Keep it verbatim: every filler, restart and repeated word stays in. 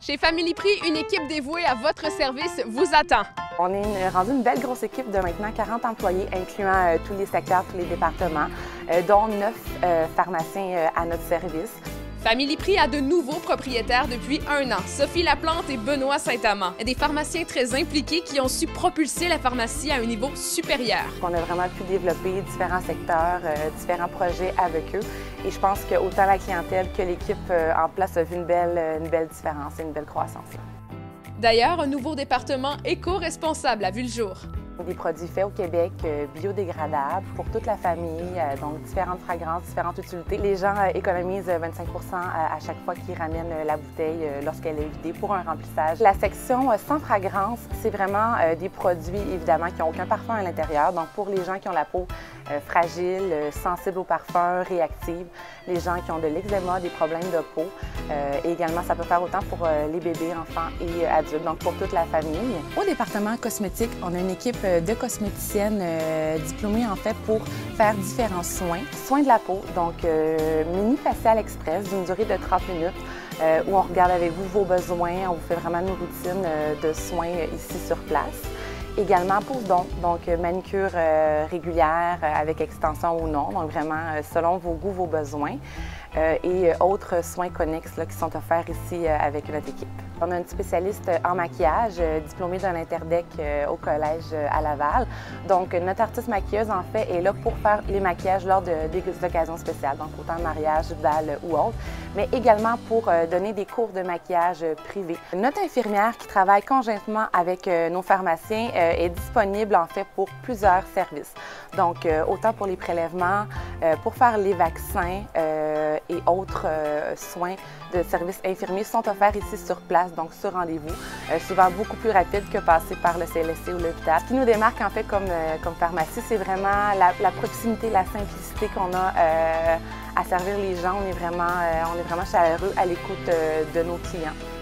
Chez Family Prix, une équipe dévouée à votre service vous attend. On est une, rendu une belle grosse équipe de maintenant quarante employés, incluant euh, tous les secteurs, tous les départements, euh, dont neuf euh, pharmaciens euh, à notre service. Family Prix a de nouveaux propriétaires depuis un an, Sophie Laplante et Benoît Saint-Amand. Des pharmaciens très impliqués qui ont su propulser la pharmacie à un niveau supérieur. On a vraiment pu développer différents secteurs, euh, différents projets avec eux. Et je pense que autant la clientèle que l'équipe euh, en place a vu une belle, une belle différence et une belle croissance. D'ailleurs, un nouveau département éco-responsable a vu le jour. Des produits faits au Québec, euh, biodégradables pour toute la famille, euh, donc différentes fragrances, différentes utilités. Les gens euh, économisent vingt-cinq pour cent à, à chaque fois qu'ils ramènent euh, la bouteille euh, lorsqu'elle est vidée pour un remplissage. La section euh, sans fragrance, c'est vraiment euh, des produits évidemment qui n'ont aucun parfum à l'intérieur. Donc pour les gens qui ont la peau euh, fragile, euh, sensible au parfum, réactive, les gens qui ont de l'eczéma, des problèmes de peau. Euh, et également, ça peut faire autant pour euh, les bébés, enfants et euh, adultes, donc pour toute la famille. Au département cosmétique, on a une équipe de cosméticiennes euh, diplômées en fait pour faire différents soins. Soins de la peau, donc euh, mini facial express d'une durée de trente minutes euh, où on regarde avec vous vos besoins, on vous fait vraiment une routine euh, de soins euh, ici sur place. Également pose d'ongles, donc manicure euh, régulière euh, avec extension ou non, donc vraiment euh, selon vos goûts, vos besoins. Euh, et euh, autres soins connexes là, qui sont offerts ici euh, avec notre équipe. On a une spécialiste en maquillage, euh, diplômée d'un interdec euh, au collège euh, à Laval. Donc notre artiste maquilleuse en fait est là pour faire les maquillages lors de, des occasions spéciales, donc autant mariage, bal ou autre, mais également pour euh, donner des cours de maquillage euh, privés. Notre infirmière qui travaille conjointement avec euh, nos pharmaciens euh, est disponible en fait pour plusieurs services. Donc euh, autant pour les prélèvements, euh, pour faire les vaccins, euh, et autres euh, soins de services infirmiers sont offerts ici sur place, donc sur rendez-vous, euh, souvent beaucoup plus rapide que passer par le C L S C ou l'hôpital. Ce qui nous démarque en fait comme, euh, comme pharmacie, c'est vraiment la, la proximité, la simplicité qu'on a euh, à servir les gens. On est vraiment, euh, on est vraiment chaleureux à l'écoute euh, de nos clients.